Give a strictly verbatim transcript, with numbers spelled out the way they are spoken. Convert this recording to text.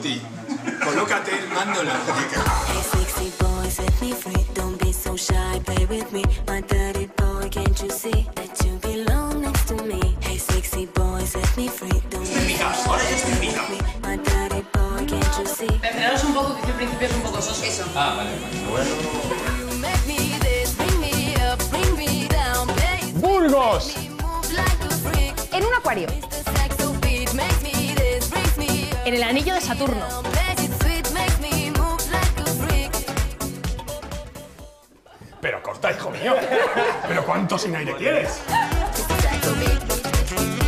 Guti. Colócate el mando en la muñeca. Ahora ya estoy picado. Esperaros un poco, que el principio es un poco soso. Eso. Ah, vale, vale. ¡Burgos! En un acuario. En el anillo de Saturno. Pero corta, hijo mío. ¿Pero cuánto sin aire quieres?